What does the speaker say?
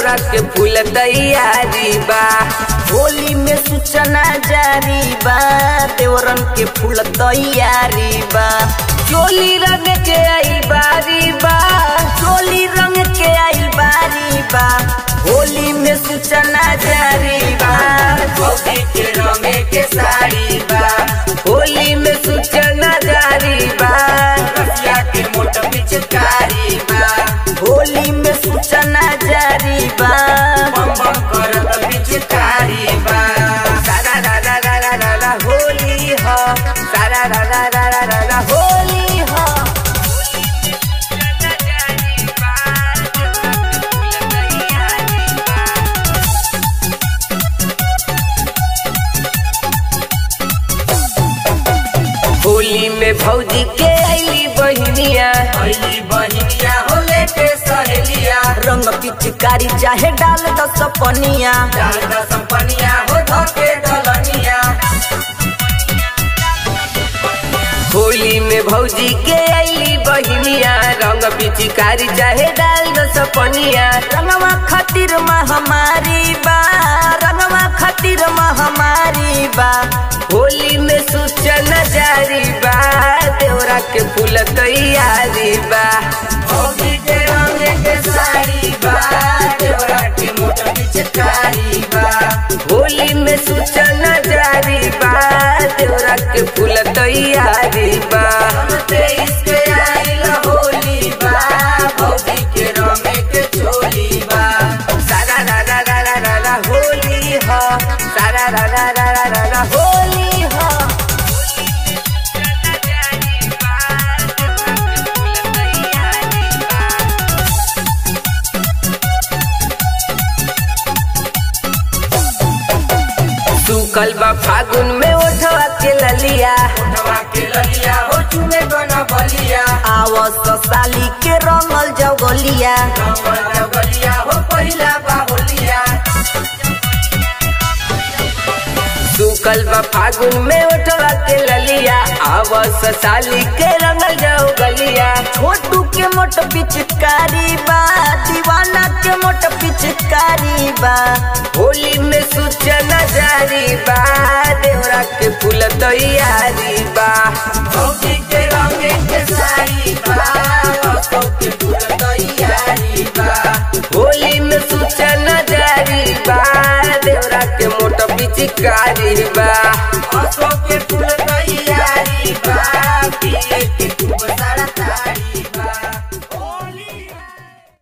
देवरा के फूल तैयारी बा। होली में सूचना जारी बा, देवरन के फूल तैयारी बा। चोली रंग के आई बारी बा, चोली रंग के आई बारी बा। होली में सूचना जारी बा, भौजी के रंग के साड़ी बा। होली में सूचना जारी बा, रसिया के मोट पिचकारी बा। होली में सूचना जारी बा, बम बम करत पिचकारी बा। सारा रा रा रा रा रा रा होली हो, सारा रा रा रा रा रा रा होली हो। होली में भौजी के आईली बहिनिया, आईली बहिनिया हो लेके सहेलिया। रंग पिचकारी चाहे डाल द सपनिया, डाल द सपनिया हो धके दलनिया। होली में भौजी के आईली बहिनिया, रंग पिचकारी चाहे डाल द सपनिया। रंगवा खातिर महामारी बा, रंगवा खातिर महामारी बा। होली में सूचना जारी बा, देवरा के फूल तैयारी बा। भौजी के रंग के साड़ी बा, देवरा के मोट पिचकारी बा। होली में सूचना जारी बा, देवरा के फूल तैयारी बा। 23 के आइल होली बा, भौजी के रंग के चोली बा। सारा रा रा रा रा रा रा होली हो, सारा रा रा रा रा रा रा होली हो। सूखल बा फागुन में ओठवा के ललिया, ओठवा के ललिया हो चुने बना बलिया। आवस साली के रंगल जगलिया, रंगल जगलिया हो पहिला बाहुलिया। सूखल बा फागुन में ओठवा के ललिया, आवस साली के रंगल जगलिया। छोटू के मोट पिचकारी बा, दीवाना के मोट पिचकारी बा। होली में सूचना जारी बा, देवरा के फूल तैयारी बा। भौजी के रंग के साड़ी बा, रसों के फूल तैयारी बा। होली में सूचना जारी बा, देवरा के मोट पिचकारी बा।